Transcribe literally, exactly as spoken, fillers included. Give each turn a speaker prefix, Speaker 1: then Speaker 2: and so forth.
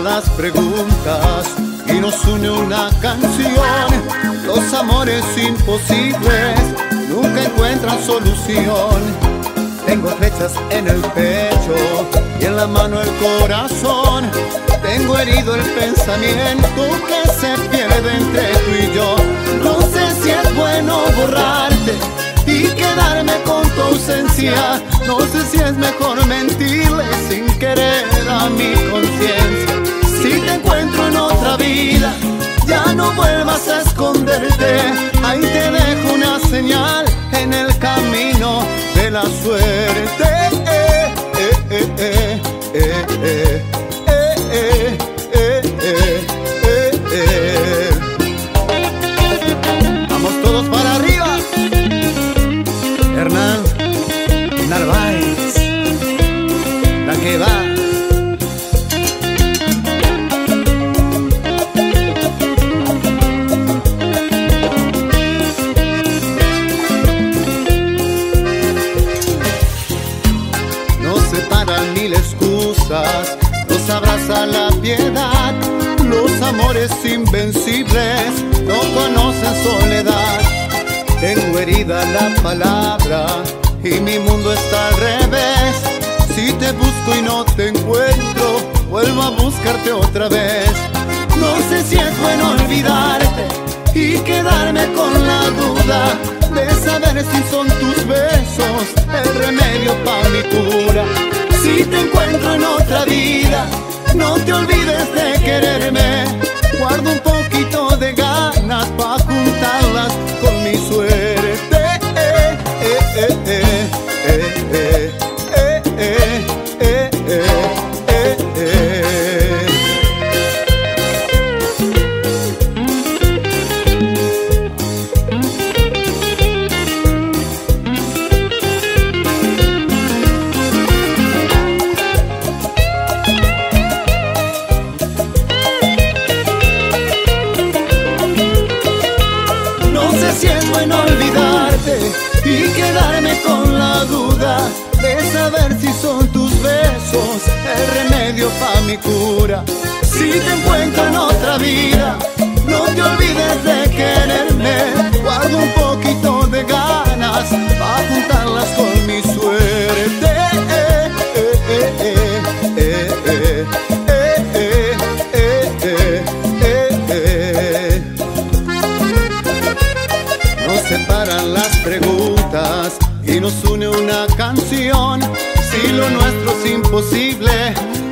Speaker 1: separan las preguntas y nos une una canción. Los amores imposibles nunca encuentran solución. Tengo flechas en el pecho y en la mano el corazón. Tengo herido el pensamiento que se pierde entre tú y yo. No sé si es bueno borrarte y quedarme con tu ausencia. No sé si es mejor mentirle sin querer a mi conciencia. Si te encuentro en otra vida, ya no vuelvas a esconderte. Ahí te dejo una señal en el camino de la suerte. Eh, eh, eh, eh, eh, eh, eh, eh, eh, eh, eh. Vamos todos para arriba. Hernán Narváez, la que va. Mil excusas, nos abraza la piedad. Los amores invencibles no conocen soledad. Tengo herida la palabra y mi mundo está al revés. Si te busco y no te encuentro, vuelvo a buscarte otra vez. No sé si es bueno olvidarte y quedarme con la duda de saber si son tus besos el remedio para mi cura. Si te encuentro en otra vida, no te olvides de quererme. Guardo un poquito de ganas pa' juntarlas con mi suerte. Eh, eh, eh, eh, eh, eh, eh, eh, eh, eh, eh, eh. Si es bueno olvidarte y quedarme con la duda de saber si son tus besos el remedio pa' mi cura. Si te encuentro en otra vida, no te olvides de quererme. Guardo un poquito de ganas pa' juntarlas con mi suerte. Eh, eh, eh, eh, eh, eh, eh, eh, eh, eh, eh, eh. Nos separan las preguntas y nos une una canción. Si lo nuestro es imposible,